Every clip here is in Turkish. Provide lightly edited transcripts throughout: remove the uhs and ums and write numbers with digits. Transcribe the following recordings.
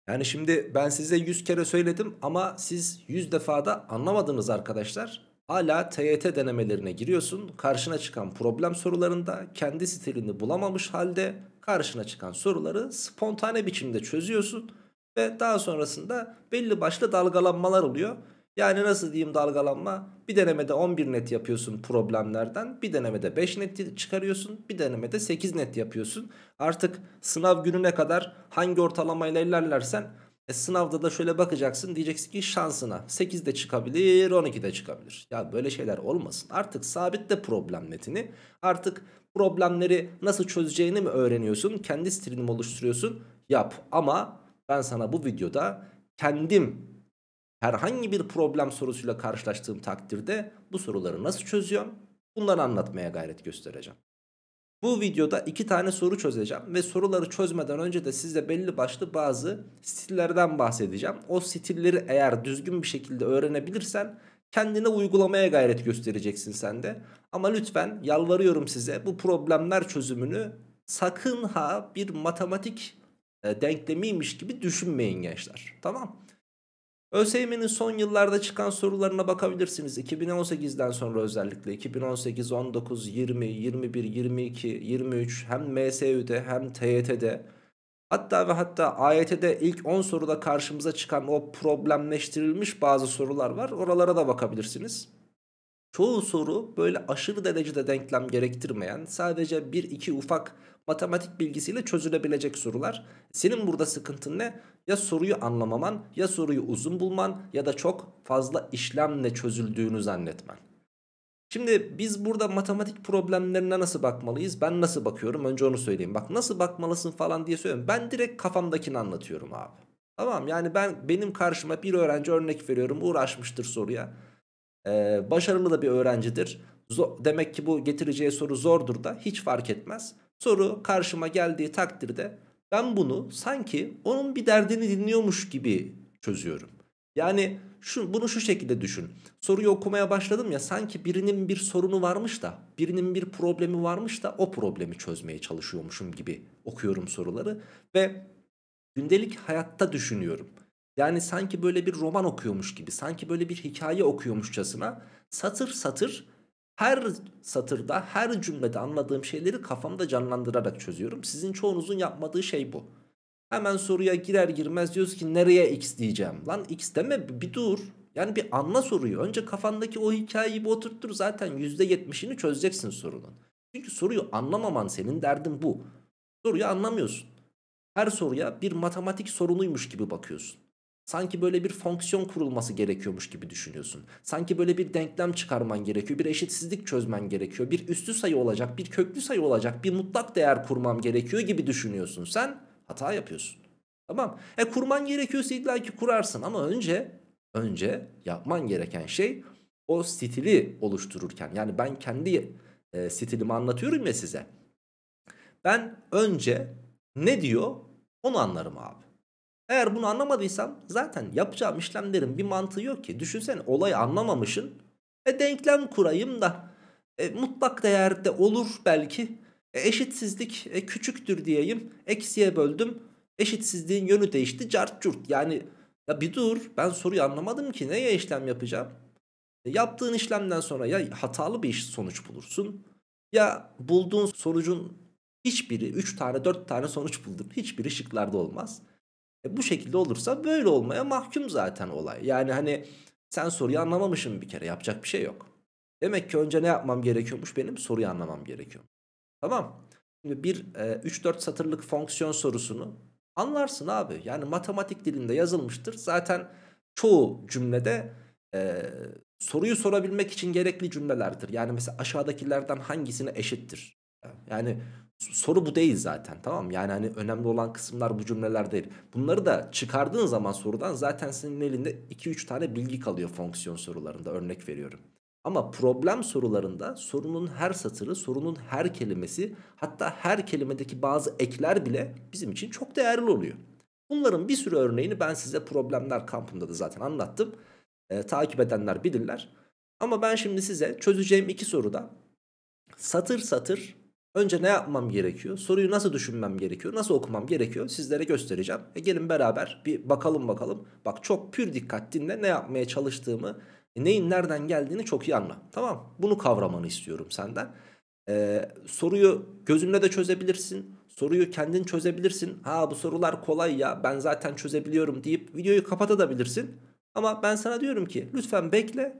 Yani şimdi ben size 100 kere söyledim ama siz 100 defada anlamadınız arkadaşlar. Hala TYT denemelerine giriyorsun. Karşına çıkan problem sorularında kendi stilini bulamamış halde karşına çıkan soruları spontane biçimde çözüyorsun. Ve daha sonrasında belli başlı dalgalanmalar oluyor. Yani nasıl diyeyim dalgalanma? Bir denemede 11 net yapıyorsun problemlerden. Bir denemede 5 net çıkarıyorsun. Bir denemede 8 net yapıyorsun. Artık sınav gününe kadar hangi ortalamayla ilerlersen sınavda da şöyle bakacaksın, diyeceksin ki şansına 8 de çıkabilir, 12 de çıkabilir. Ya böyle şeyler olmasın. Artık sabitle problem netini. Artık problemleri nasıl çözeceğini mi öğreniyorsun? Kendi stilini mi oluşturuyorsun? Yap. Ama ben sana bu videoda kendim herhangi bir problem sorusuyla karşılaştığım takdirde bu soruları nasıl çözüyorum? Bunları anlatmaya gayret göstereceğim. Bu videoda 2 tane soru çözeceğim ve soruları çözmeden önce de size belli başlı bazı stillerden bahsedeceğim. O stilleri eğer düzgün bir şekilde öğrenebilirsen kendine uygulamaya gayret göstereceksin sen de. Ama lütfen yalvarıyorum size, bu problemler çözümünü sakın ha bir matematik denklemiymiş gibi düşünmeyin gençler. Tamam. ÖSYM'nin son yıllarda çıkan sorularına bakabilirsiniz. 2018'den sonra özellikle 2018, 19, 20, 21, 22, 23 hem MSÜ'de hem TYT'de, hatta ve hatta AYT'de ilk 10 soruda karşımıza çıkan o problemleştirilmiş bazı sorular var. Oralara da bakabilirsiniz. Çoğu soru böyle aşırı derecede denklem gerektirmeyen, sadece bir iki ufak matematik bilgisiyle çözülebilecek sorular. Senin burada sıkıntın ne? Ya soruyu anlamaman, ya soruyu uzun bulman, ya da çok fazla işlemle çözüldüğünü zannetmen. Şimdi biz burada matematik problemlerine nasıl bakmalıyız? Ben nasıl bakıyorum? Önce onu söyleyeyim. Bak, nasıl bakmalısın falan diye söylüyorum. Ben direkt kafamdakini anlatıyorum abi. Tamam, yani benim karşıma bir öğrenci, örnek veriyorum, uğraşmıştır soruya. Başarılı da bir öğrencidir. Demek ki bu getireceği soru zordur da hiç fark etmez. Soru karşıma geldiği takdirde ben bunu sanki onun bir derdini dinliyormuş gibi çözüyorum. Yani bunu şu şekilde düşün. Soruyu okumaya başladım ya, sanki birinin bir sorunu varmış da, birinin bir problemi varmış da o problemi çözmeye çalışıyormuşum gibi okuyorum soruları ve gündelik hayatta düşünüyorum. Yani sanki böyle bir roman okuyormuş gibi, sanki böyle bir hikaye okuyormuşçasına satır satır, her satırda, her cümlede anladığım şeyleri kafamda canlandırarak çözüyorum. Sizin çoğunuzun yapmadığı şey bu. Hemen soruya girer girmez diyoruz ki nereye x diyeceğim. Lan x deme, bir dur. Yani bir anla soruyu. Önce kafandaki o hikayeyi bir oturttur, zaten %70'ini çözeceksin sorunun. Çünkü soruyu anlamaman, senin derdin bu. Soruyu anlamıyorsun. Her soruya bir matematik sorunuymuş gibi bakıyorsun. Sanki böyle bir fonksiyon kurulması gerekiyormuş gibi düşünüyorsun. Sanki böyle bir denklem çıkarman gerekiyor, bir eşitsizlik çözmen gerekiyor, bir üstü sayı olacak, bir köklü sayı olacak, bir mutlak değer kurmam gerekiyor gibi düşünüyorsun. Sen hata yapıyorsun. Tamam. Kurman gerekiyorsa illa ki kurarsın ama önce yapman gereken şey, o stili oluştururken, yani ben kendi stilimi anlatıyorum ya size. Ben önce ne diyor onu anlarım abi. Eğer bunu anlamadıysam zaten yapacağım işlemlerin bir mantığı yok ki. Düşünsene, olayı anlamamışsın. Denklem kurayım da mutlak değerde olur belki. Eşitsizlik küçüktür diyeyim. Eksiye böldüm. Eşitsizliğin yönü değişti. Cart curt. Yani ya bir dur, ben soruyu anlamadım ki neye işlem yapacağım? Yaptığın işlemden sonra ya hatalı bir sonuç bulursun, ya bulduğun sonucun hiçbiri, 3 tane 4 tane sonuç buldun, hiçbiri şıklarda olmaz. Bu şekilde olursa böyle olmaya mahkum zaten olay. Yani hani sen soruyu anlamamışsın, bir kere yapacak bir şey yok. Demek ki önce ne yapmam gerekiyormuş, benim soruyu anlamam gerekiyor. Tamam. Şimdi bir 3-4 satırlık fonksiyon sorusunu anlarsın abi. Yani matematik dilinde yazılmıştır. Zaten çoğu cümlede e, soruyu sorabilmek için gerekli cümlelerdir. Yani mesela aşağıdakilerden hangisine eşittir? Yani soru bu değil zaten, tamam mı? Yani hani önemli olan kısımlar bu cümleler değil. Bunları da çıkardığın zaman sorudan zaten senin elinde 2-3 tane bilgi kalıyor fonksiyon sorularında, örnek veriyorum. Ama problem sorularında sorunun her satırı, sorunun her kelimesi, hatta her kelimedeki bazı ekler bile bizim için çok değerli oluyor. Bunların bir sürü örneğini ben size problemler kampında da zaten anlattım. Takip edenler bilirler. Ama ben şimdi size çözeceğim iki soruda satır satır Önce ne yapmam gerekiyor? Soruyu nasıl düşünmem gerekiyor? Nasıl okumam gerekiyor? Sizlere göstereceğim. Gelin beraber bir bakalım. Bak çok pür dikkat dinle, ne yapmaya çalıştığımı, neyin nereden geldiğini çok iyi anla. Tamam, bunu kavramanı istiyorum senden. Soruyu gözünle de çözebilirsin. Soruyu kendin çözebilirsin. Ha, bu sorular kolay ya, ben zaten çözebiliyorum deyip videoyu kapatabilirsin. Ama ben sana diyorum ki lütfen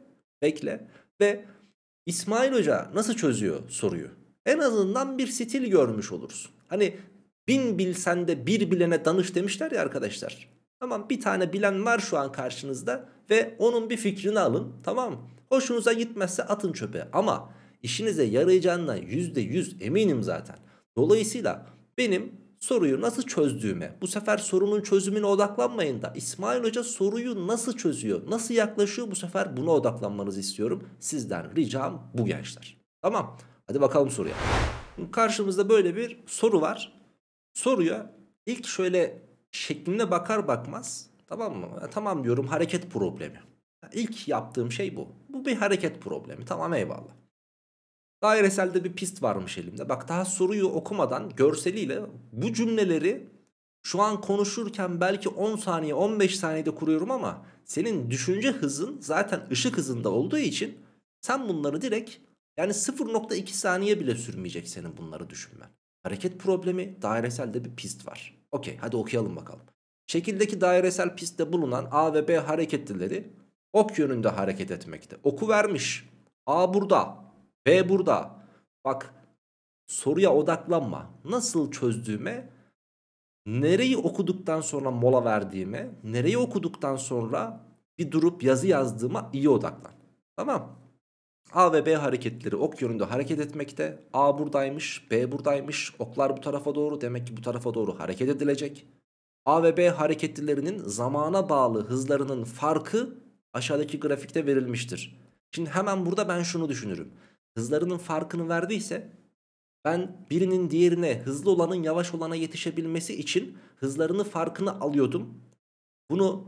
bekle ve İsmail Hoca nasıl çözüyor soruyu? En azından bir stil görmüş olursun. Hani bin bilsen de bir bilene danış demişler ya arkadaşlar. Tamam, bir tane bilen var şu an karşınızda ve onun bir fikrini alın, tamam mı? Hoşunuza gitmezse atın çöpe, ama işinize yarayacağına %100 eminim zaten. Dolayısıyla benim soruyu nasıl çözdüğüme, bu sefer sorunun çözümüne odaklanmayın da İsmail Hoca soruyu nasıl çözüyor, nasıl yaklaşıyor, bu sefer buna odaklanmanızı istiyorum. Sizden ricam bu gençler. Tamam, hadi bakalım soruya. Karşımızda böyle bir soru var. Soruya ilk şöyle şekline bakar bakmaz, tamam mı? Tamam diyorum, hareket problemi. İlk yaptığım şey bu. Bu bir hareket problemi, tamam, eyvallah. Daireselde bir pist varmış elimde. Bak, daha soruyu okumadan görseliyle bu cümleleri şu an konuşurken belki 10 saniye 15 saniyede kuruyorum, ama senin düşünce hızın zaten ışık hızında olduğu için sen bunları direkt, yani 0,2 saniye bile sürmeyecek senin bunları düşünmen. Hareket problemi, daireselde bir pist var. Okey, hadi okuyalım bakalım. Şekildeki dairesel pistte bulunan A ve B hareketlileri ok yönünde hareket etmekte. Oku vermiş. A burada, B burada. Bak, soruya odaklanma. Nasıl çözdüğüme, nereyi okuduktan sonra mola verdiğime, nereyi okuduktan sonra bir durup yazı yazdığıma iyi odaklan. Tamam. A ve B hareketleri ok yönünde hareket etmekte. A buradaymış, B buradaymış. Oklar bu tarafa doğru, demek ki bu tarafa doğru hareket edilecek. A ve B hareketlilerinin zamana bağlı hızlarının farkı aşağıdaki grafikte verilmiştir. Şimdi hemen burada ben şunu düşünürüm. Hızlarının farkını verdiyse ben birinin diğerine, hızlı olanın yavaş olana yetişebilmesi için hızlarını farkını alıyordum. Bunu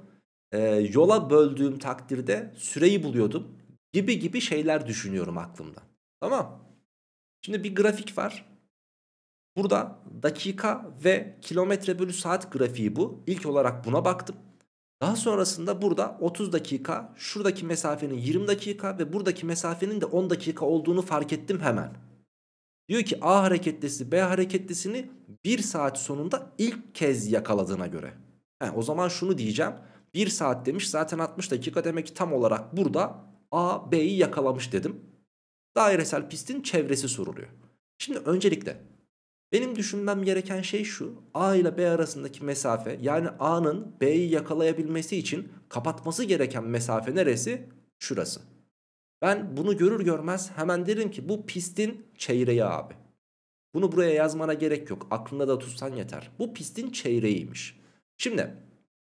yola böldüğüm takdirde süreyi buluyordum. Gibi şeyler düşünüyorum aklımda. Tamam. Şimdi bir grafik var. Burada dakika ve kilometre bölü saat grafiği bu. İlk olarak buna baktım. Daha sonrasında burada 30 dakika, şuradaki mesafenin 20 dakika ve buradaki mesafenin de 10 dakika olduğunu fark ettim hemen. Diyor ki A hareketlisi B hareketlisini 1 saat sonunda ilk kez yakaladığına göre. O zaman şunu diyeceğim. 1 saat demiş, zaten 60 dakika, demek ki tam olarak burada A B'yi yakalamış dedim. Dairesel pistin çevresi soruluyor. Şimdi öncelikle benim düşünmem gereken şey şu: A ile B arasındaki mesafe, yani A'nın B'yi yakalayabilmesi için kapatması gereken mesafe neresi? Şurası. Ben bunu görür görmez hemen derim ki bu pistin çeyreği abi. Bunu buraya yazmana gerek yok. Aklında da tutsan yeter. Bu pistin çeyreğiymiş. Şimdi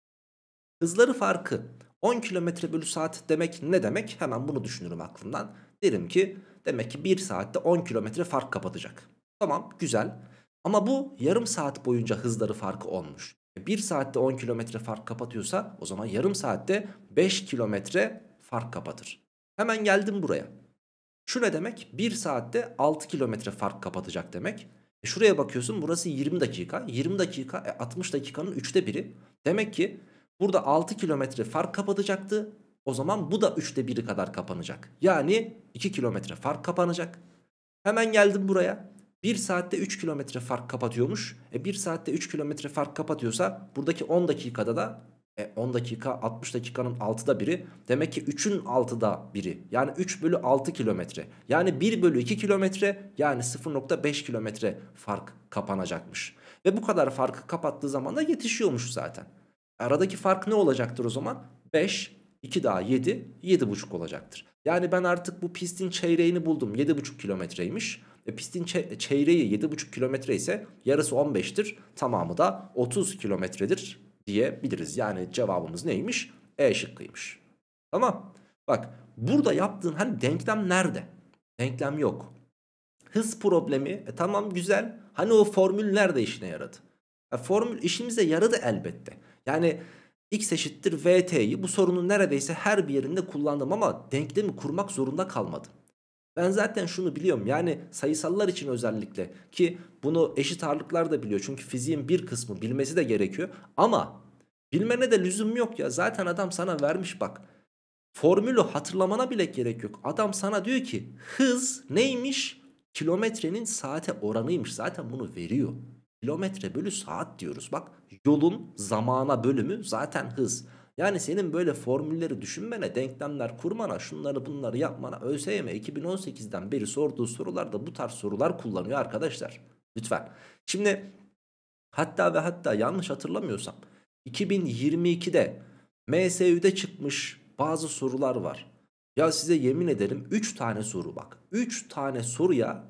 hızları farkı 10 kilometre bölü saat demek ne demek? Hemen bunu düşünürüm aklımdan. Derim ki demek ki 1 saatte 10 kilometre fark kapatacak. Tamam, güzel. Ama bu yarım saat boyunca hızları farkı olmuş. 1 saatte 10 kilometre fark kapatıyorsa o zaman yarım saatte 5 kilometre fark kapatır. Hemen geldim buraya. Şu ne demek? 1 saatte 6 kilometre fark kapatacak demek. Şuraya bakıyorsun, burası 20 dakika. 20 dakika 60 dakikanın 3'te biri. Demek ki burada 6 kilometre fark kapatacaktı. O zaman bu da 3'te 1'i kadar kapanacak. Yani 2 kilometre fark kapanacak. Hemen geldim buraya. 1 saatte 3 kilometre fark kapatıyormuş. 1 saatte 3 kilometre fark kapatıyorsa buradaki 10 dakikada da 10 dakika 60 dakikanın 6'da biri. Demek ki 3'ün 6'da biri. Yani 3 bölü 6 kilometre. Yani 1 bölü 2 kilometre, yani 0,5 kilometre fark kapanacakmış. Ve bu kadar farkı kapattığı zaman da yetişiyormuş zaten. Aradaki fark ne olacaktır o zaman? 5, 2 daha 7, 7,5 olacaktır. Yani ben artık bu pistin çeyreğini buldum. 7,5 kilometreymiş. Pistin çeyreği 7,5 kilometre ise yarısı 15'tir. Tamamı da 30 kilometredir diyebiliriz. Yani cevabımız neymiş? E şıkkıymış. Tamam. Bak, burada yaptığın hani denklem nerede? Denklem yok. Hız problemi tamam, güzel. Hani o formül nerede işine yaradı? Formül işimize yaradı elbette. Yani x eşittir vt'yi bu sorunun neredeyse her bir yerinde kullandım ama denklemi kurmak zorunda kalmadım. Ben zaten şunu biliyorum, yani sayısallar için özellikle, ki bunu eşit ağırlıklar da biliyor. Çünkü fiziğin bir kısmı bilmesi de gerekiyor. Ama bilmene de lüzum yok ya. Zaten adam sana vermiş bak. Formülü hatırlamana bile gerek yok. Adam sana diyor ki hız neymiş? Kilometrenin saate oranıymış. Zaten bunu veriyor. Kilometre bölü saat diyoruz. Bak, yolun zamana bölümü zaten hız. Yani senin böyle formülleri düşünmene, denklemler kurmana, şunları bunları yapmana ÖSYM 2018'den beri sorduğu sorularda bu tarz sorular kullanıyor arkadaşlar. Lütfen. Şimdi hatta ve hatta yanlış hatırlamıyorsam 2022'de MSÜ'de çıkmış bazı sorular var. Ya size yemin ederim 3 tane soru bak. 3 tane soruya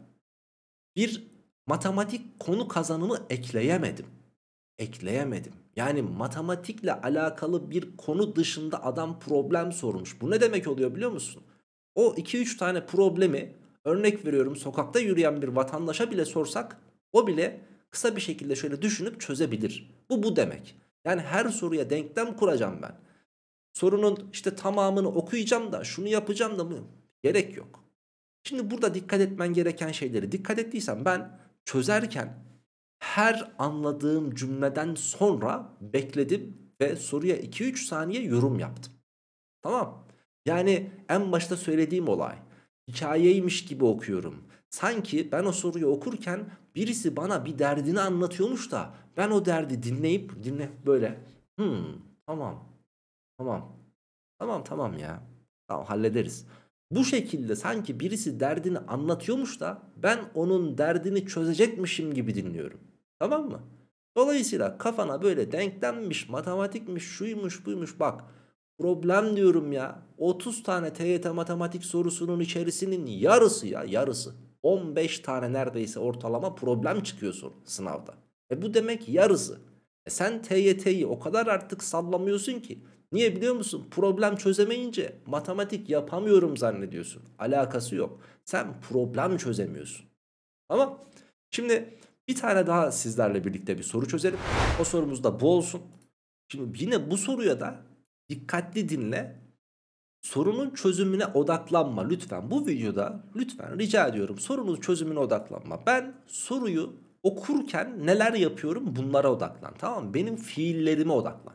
bir matematik konu kazanımı ekleyemedim. Ekleyemedim. Yani matematikle alakalı bir konu dışında adam problem sormuş. Bu ne demek oluyor biliyor musun? O 2-3 tane problemi, örnek veriyorum, sokakta yürüyen bir vatandaşa bile sorsak o bile kısa bir şekilde şöyle düşünüp çözebilir. Bu demek. Yani her soruya denklem kuracağım ben. Sorunun işte tamamını okuyacağım da şunu yapacağım da mı? Gerek yok. Şimdi burada dikkat etmen gereken şeyleri dikkat ettiysen, ben çözerken her anladığım cümleden sonra bekledim ve soruya 2-3 saniye yorum yaptım. Tamam. Yani en başta söylediğim olay, hikayeymiş gibi okuyorum. Sanki ben o soruyu okurken birisi bana bir derdini anlatıyormuş da ben o derdi dinleyip böyle tamam tamam tamam ya, tamam hallederiz. Bu şekilde sanki birisi derdini anlatıyormuş da ben onun derdini çözecekmişim gibi dinliyorum. Tamam mı? Dolayısıyla kafana böyle denklemmiş, matematikmiş, şuymuş, buymuş, bak. Problem diyorum ya. 30 tane TYT matematik sorusunun içerisinin yarısı, ya yarısı. 15 tane neredeyse ortalama problem çıkıyor sınavda. Bu demek yarısı. Sen TYT'yi o kadar artık sallamıyorsun ki. Niye biliyor musun? Problem çözemeyince matematik yapamıyorum zannediyorsun. Alakası yok. Sen problem çözemiyorsun. Ama şimdi bir tane daha sizlerle birlikte bir soru çözelim. O sorumuz da bu olsun. Şimdi yine bu soruya da dikkatli dinle. Sorunun çözümüne odaklanma lütfen. Bu videoda lütfen rica ediyorum, sorunun çözümüne odaklanma. Ben soruyu okurken neler yapıyorum bunlara odaklan. Tamam mı? Benim fiillerime odaklan.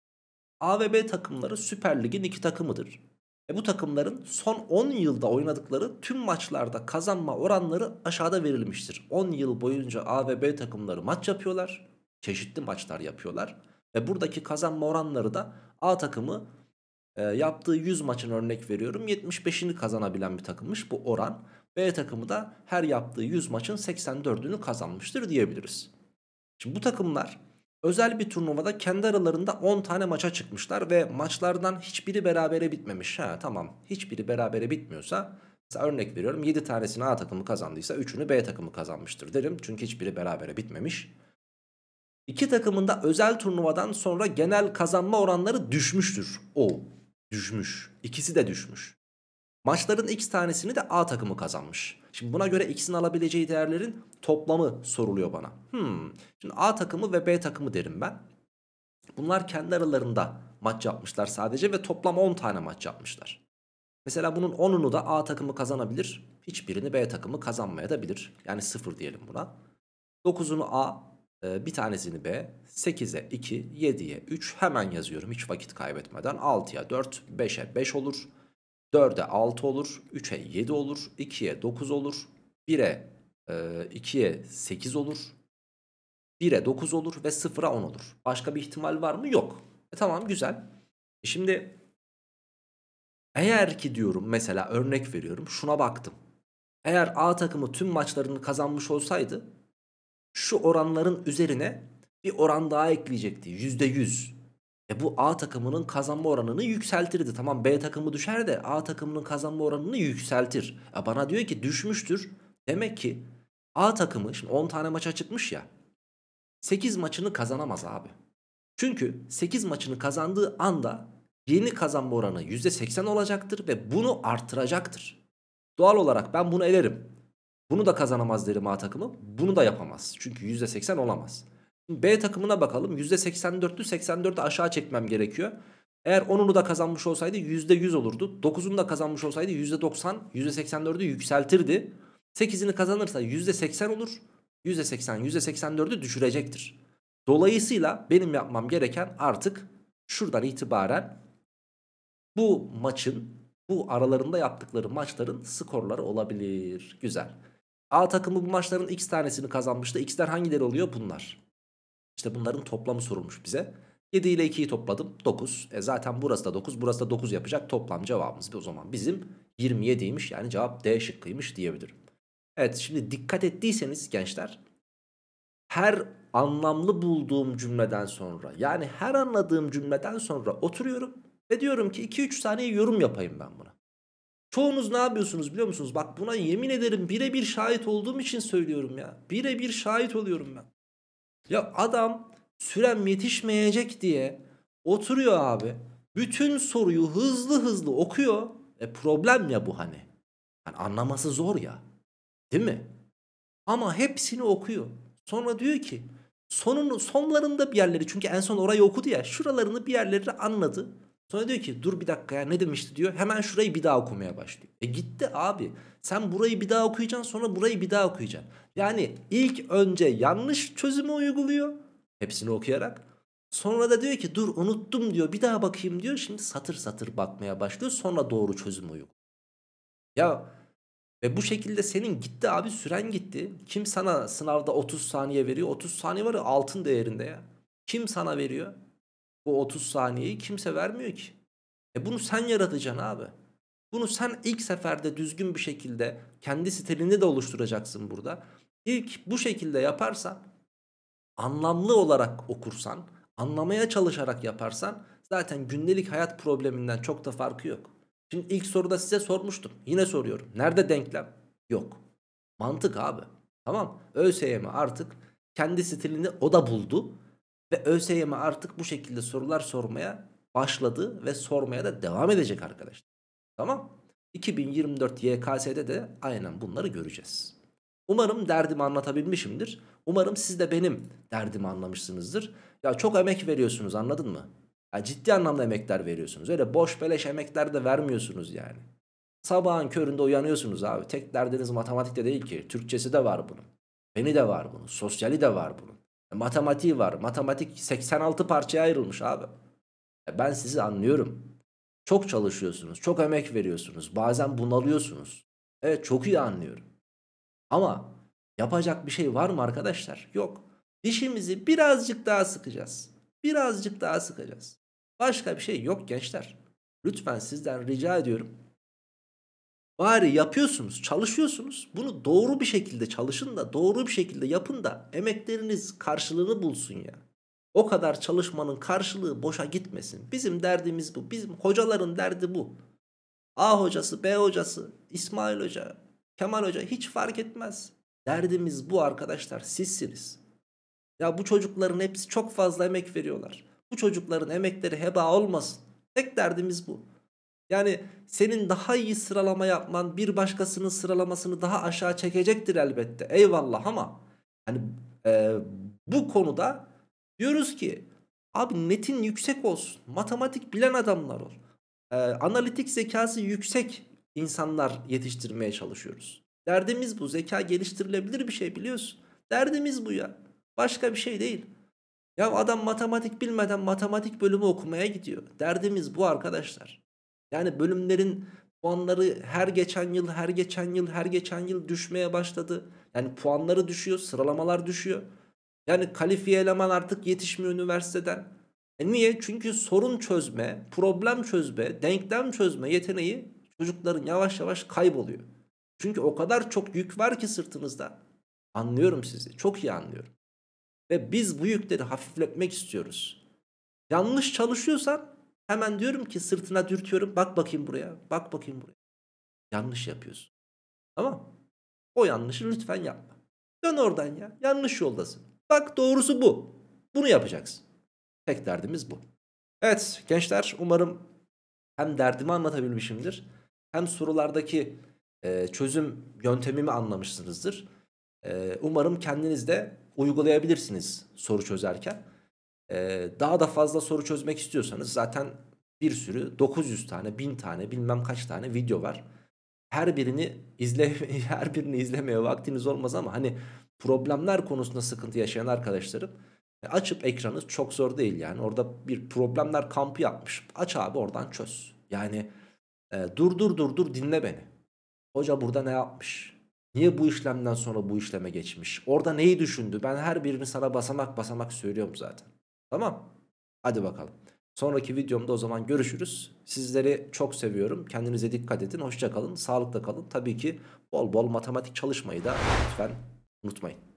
A ve B takımları Süper Lig'in iki takımıdır. Bu takımların son 10 yılda oynadıkları tüm maçlarda kazanma oranları aşağıda verilmiştir. 10 yıl boyunca A ve B takımları maç yapıyorlar. Çeşitli maçlar yapıyorlar. Ve buradaki kazanma oranları da A takımı yaptığı 100 maçın, örnek veriyorum, 75'ini kazanabilen bir takımmış bu oran. B takımı da her yaptığı 100 maçın 84'ünü kazanmıştır diyebiliriz. Şimdi bu takımlar özel bir turnuvada kendi aralarında 10 tane maça çıkmışlar ve maçlardan hiçbiri berabere bitmemiş. Tamam, hiçbiri berabere bitmiyorsa, mesela örnek veriyorum, 7 tanesini A takımı kazandıysa 3'ünü B takımı kazanmıştır derim. Çünkü hiçbiri berabere bitmemiş. İki takımın da özel turnuvadan sonra genel kazanma oranları düşmüştür. Düşmüş. İkisi de düşmüş. Maçların x tanesini de A takımı kazanmış. Şimdi buna göre x'in alabileceği değerlerin toplamı soruluyor bana. Şimdi A takımı ve B takımı derim ben. Bunlar kendi aralarında maç yapmışlar sadece ve toplam 10 tane maç yapmışlar. Mesela bunun 10'unu da A takımı kazanabilir. Hiçbirini B takımı kazanmaya da bilir. Yani 0 diyelim buna. 9'unu A, bir tanesini B, 8'e 2, 7'ye 3, hemen yazıyorum hiç vakit kaybetmeden. 6'ya 4, 5'e 5 olur. 4'e 6 olur, 3'e 7 olur, 2'ye 9 olur, 1'e 2'ye 8 olur, 1'e 9 olur ve 0'a 10 olur. Başka bir ihtimal var mı? Yok. Tamam, güzel. Şimdi eğer ki diyorum, mesela örnek veriyorum, şuna baktım. Eğer A takımı tüm maçlarını kazanmış olsaydı şu oranların üzerine bir oran daha ekleyecekti. %100. Bu A takımının kazanma oranını yükseltirdi. Tamam, B takımı düşer de A takımının kazanma oranını yükseltir. Bana diyor ki düşmüştür. Demek ki A takımı şimdi 10 tane maça çıkmış ya. 8 maçını kazanamaz abi. Çünkü 8 maçını kazandığı anda yeni kazanma oranı %80 olacaktır ve bunu artıracaktır. Doğal olarak ben bunu elerim. Bunu da kazanamaz derim A takımı. Bunu da yapamaz. Çünkü %80 olamaz. B takımına bakalım. %84'lü 84'ü aşağı çekmem gerekiyor. Eğer 10'unu da kazanmış olsaydı %100 olurdu. 9'unu da kazanmış olsaydı %90, %84'ü yükseltirdi. 8'ini kazanırsa %80 olur. %80, %84'ü düşürecektir. Dolayısıyla benim yapmam gereken artık şuradan itibaren bu maçın, bu aralarında yaptıkları maçların skorları olabilir. Güzel. A takımı bu maçların X tanesini kazanmıştı. X'ler hangileri oluyor? Bunlar. İşte bunların toplamı sorulmuş bize. 7 ile 2'yi topladım. 9. Zaten burası da 9. Burası da 9 yapacak. Toplam cevabımız o zaman bizim 27'ymiş. Yani cevap D şıkkıymış diyebilirim. Evet, şimdi dikkat ettiyseniz gençler, her anlamlı bulduğum cümleden sonra, yani her anladığım cümleden sonra oturuyorum ve diyorum ki 2-3 saniye yorum yapayım ben buna. Çoğunuz ne yapıyorsunuz biliyor musunuz? Bak, buna yemin ederim birebir şahit olduğum için söylüyorum ya. Birebir şahit oluyorum ben. Ya adam sürem yetişmeyecek diye oturuyor abi. Bütün soruyu hızlı hızlı okuyor. Problem ya bu hani. Yani anlaması zor ya. Değil mi? Ama hepsini okuyor. Sonra diyor ki sonlarında bir yerleri, çünkü en son orayı okudu ya, şuralarını bir yerleri anladı. Sonra diyor ki dur bir dakika ya, ne demişti diyor. Hemen şurayı bir daha okumaya başlıyor. Gitti abi. Sen burayı bir daha okuyacaksın, sonra burayı bir daha okuyacaksın. Yani ilk önce yanlış çözümü uyguluyor. Hepsini okuyarak. Sonra da diyor ki dur unuttum diyor, bir daha bakayım diyor. Şimdi satır satır bakmaya başlıyor. Sonra doğru çözümü uyguluyor. Ya ve bu şekilde senin gitti abi, süren gitti. Kim sana sınavda 30 saniye veriyor? 30 saniye var ya, altın değerinde ya. Kim sana veriyor? Bu 30 saniyeyi kimse vermiyor ki. Bunu sen yaratacaksın abi. Bunu sen ilk seferde düzgün bir şekilde kendi stilini de oluşturacaksın burada. İlk bu şekilde yaparsan, anlamlı olarak okursan, anlamaya çalışarak yaparsan zaten gündelik hayat probleminden çok da farkı yok. Şimdi ilk soruda size sormuştum. Yine soruyorum. Nerede denklem? Yok. Mantık abi. Tamam. ÖSYM artık kendi stilini o da buldu. Ve ÖSYM artık bu şekilde sorular sormaya başladı ve sormaya da devam edecek arkadaşlar. Tamam. 2024 YKS'de de aynen bunları göreceğiz. Umarım derdimi anlatabilmişimdir. Umarım siz de benim derdimi anlamışsınızdır. Ya çok emek veriyorsunuz, anladın mı? Ya ciddi anlamda emekler veriyorsunuz. Öyle boş beleş emekler de vermiyorsunuz yani. Sabahın köründe uyanıyorsunuz abi. Tek derdiniz matematikte değil ki. Türkçesi de var bunun. Feni de var bunun. Sosyali de var bunun. Matematiği var. Matematik 86 parçaya ayrılmış abi. Ben sizi anlıyorum. Çok çalışıyorsunuz. Çok emek veriyorsunuz. Bazen bunalıyorsunuz. Evet, çok iyi anlıyorum. Ama yapacak bir şey var mı arkadaşlar? Yok. Dişimizi birazcık daha sıkacağız. Birazcık daha sıkacağız. Başka bir şey yok gençler. Lütfen sizden rica ediyorum. Bari yapıyorsunuz, çalışıyorsunuz. Bunu doğru bir şekilde çalışın da, doğru bir şekilde yapın da emekleriniz karşılığını bulsun ya. O kadar çalışmanın karşılığı boşa gitmesin. Bizim derdimiz bu. Bizim hocaların derdi bu. A hocası, B hocası, İsmail Hoca, Kemal Hoca hiç fark etmez. Derdimiz bu arkadaşlar, sizsiniz. Ya bu çocukların hepsi çok fazla emek veriyorlar. Bu çocukların emekleri heba olmasın. Tek derdimiz bu. Yani senin daha iyi sıralama yapman bir başkasının sıralamasını daha aşağı çekecektir elbette. Eyvallah, ama hani bu konuda diyoruz ki abi netin yüksek olsun. Matematik bilen adamlar ol. Analitik zekası yüksek insanlar yetiştirmeye çalışıyoruz. Derdimiz bu. Zeka geliştirilebilir bir şey, biliyorsun. Derdimiz bu ya. Başka bir şey değil. Ya adam matematik bilmeden matematik bölümü okumaya gidiyor. Derdimiz bu arkadaşlar. Yani bölümlerin puanları her geçen yıl, her geçen yıl, her geçen yıl düşmeye başladı. Yani puanları düşüyor, sıralamalar düşüyor. Yani kalifiye eleman artık yetişmiyor üniversiteden. Niye? Çünkü sorun çözme, problem çözme, denklem çözme yeteneği çocukların yavaş yavaş kayboluyor. Çünkü o kadar çok yük var ki sırtınızda. Anlıyorum sizi, çok iyi anlıyorum. Ve biz bu yükleri hafifletmek istiyoruz. Yanlış çalışıyorsan hemen diyorum ki sırtına dürtüyorum. Bak bakayım buraya, bak bakayım buraya. Yanlış yapıyorsun. Tamam. O yanlışı lütfen yapma. Dön oradan ya. Yanlış yoldasın. Bak, doğrusu bu. Bunu yapacaksın. Tek derdimiz bu. Evet gençler, umarım hem derdimi anlatabilmişimdir, hem sorulardaki çözüm yöntemimi anlamışsınızdır. Umarım kendiniz de uygulayabilirsiniz soru çözerken. Daha da fazla soru çözmek istiyorsanız zaten Bir sürü 900 tane 1000 tane bilmem kaç tane video var. Her birini her birini izlemeye vaktiniz olmaz ama hani problemler konusunda sıkıntı yaşayan arkadaşlarım açıp ekranı çok zor değil yani. Orada bir problemler kampı yapmış. Aç abi oradan çöz. Yani dur dinle beni. Hoca burada ne yapmış? Niye bu işlemden sonra bu işleme geçmiş? Orada neyi düşündü? Ben her birini sana basamak basamak söylüyorum zaten. Tamam. Hadi bakalım. Sonraki videomda o zaman görüşürüz. Sizleri çok seviyorum. Kendinize dikkat edin. Hoşça kalın. Sağlıkla kalın. Tabii ki bol bol matematik çalışmayı da lütfen unutmayın.